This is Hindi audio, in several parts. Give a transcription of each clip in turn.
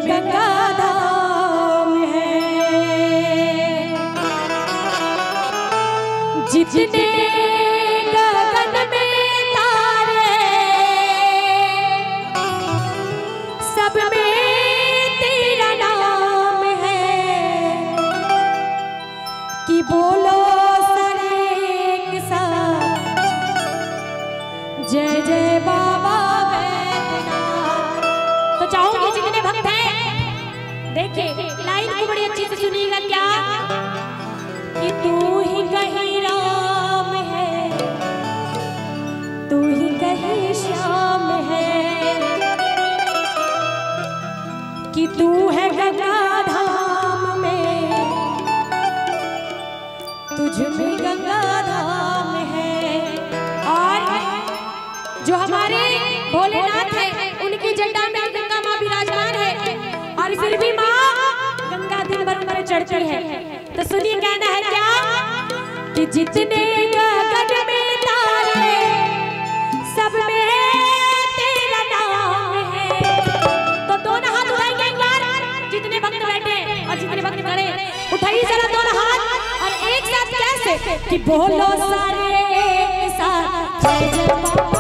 गंगा धाम है। जितने गगन में तारे सब में तेरा नाम है कि बोलो सरे एक साथ जय जय बाबा बैद्यनाथ। तो चाहूंगी जितने भक्त हैं देखिए लाइन को बड़ी अच्छी से सुनिएगा क्या कि तू ही कहीं राम है, तू ही कहीं श्याम है, कि तू है गंगा धाम में, तुझ में गंगा धाम है। और जो हमारे भोलेनाथ है उनकी जटा में गंगा माँ विराजमान है और फिर भी माँ गंगा दिन भर पर चढ़ती है। तो सुनिए कहना है क्या कि जितने गगन में तारे सब में तेरा नाम है। तो दोनों हाथ उठाएंगे एक बार जितने भक्त बैठे और जितने भक्त खड़े उठाइए जरा दोनों हाथ और एक साथ कैसे कि बोलो सारे एक साथ जय जय बाबा।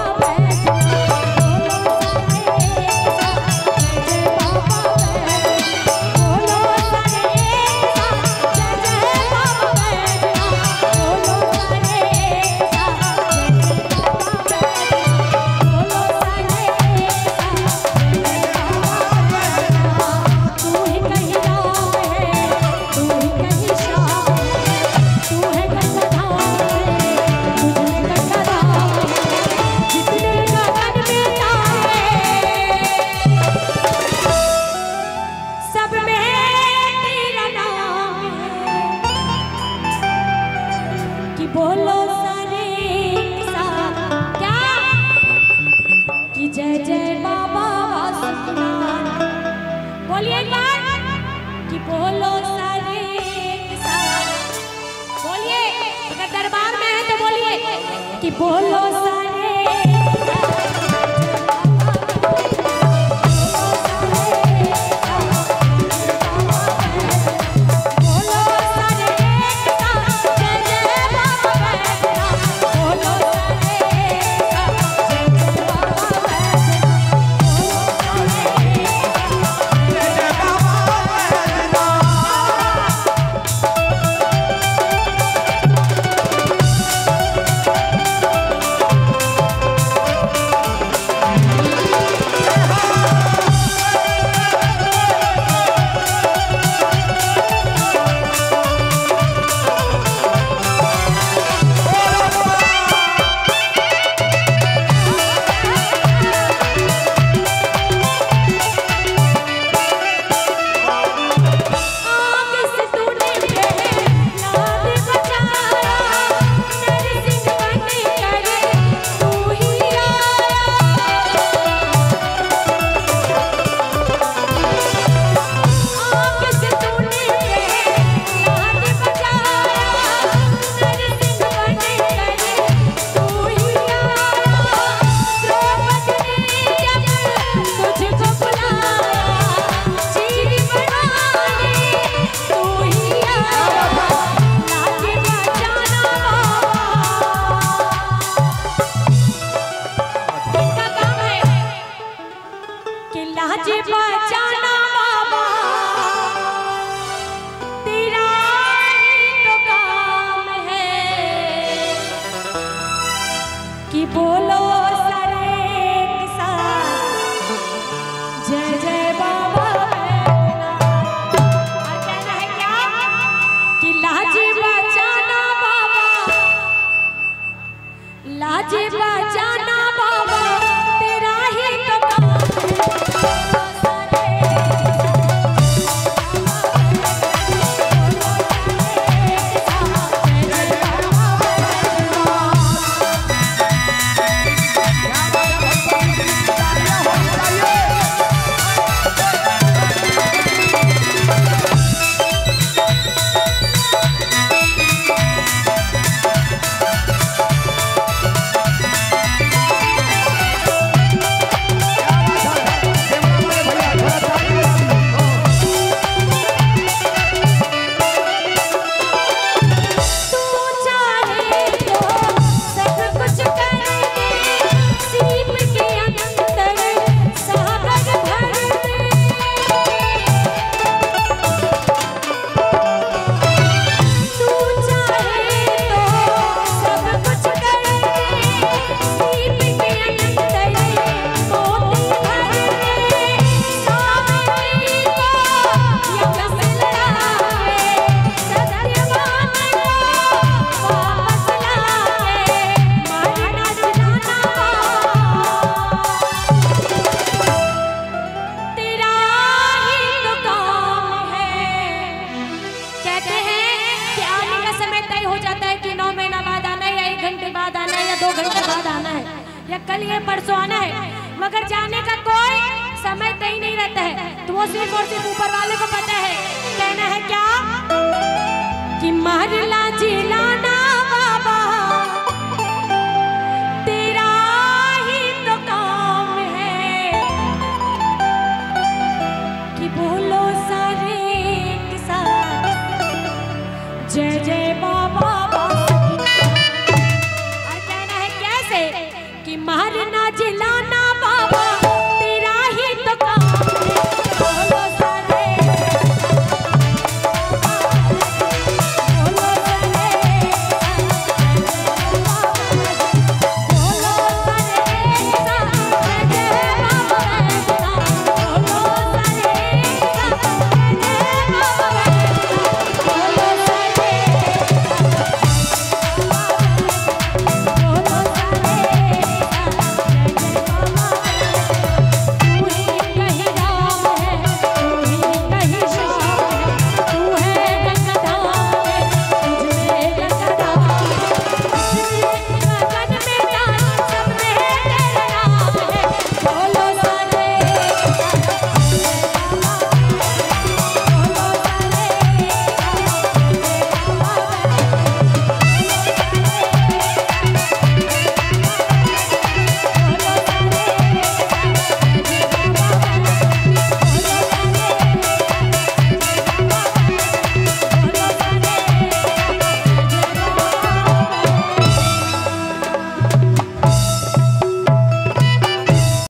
बोलो सारे साथ क्या कि जय जय बाबा वासुदेव। बोलिए एक बार कि बोलो सारे साथ। बोलिए अगर दरबार में है तो बोलिए कि बोलो सारे कि बोलो सारे एक साथ जय जय बाबा बैद्यनाथ। और कहना है क्या कि लाज बचाना बाबा, लाज बचाना बाबा तेरा ही तो काम है। कल ये परसों आना है, मगर जाने का कोई समय तय नहीं रहता है। तो वो सिर्फ और सिर्फ ऊपर वाले को पता है। कहना है क्या कि मारला जिलाना बाबा तेरा ही तो काम है, कि बोलो सारे एक साथ जय जय बाबा। और कहना है कैसे कि मारना जिलाना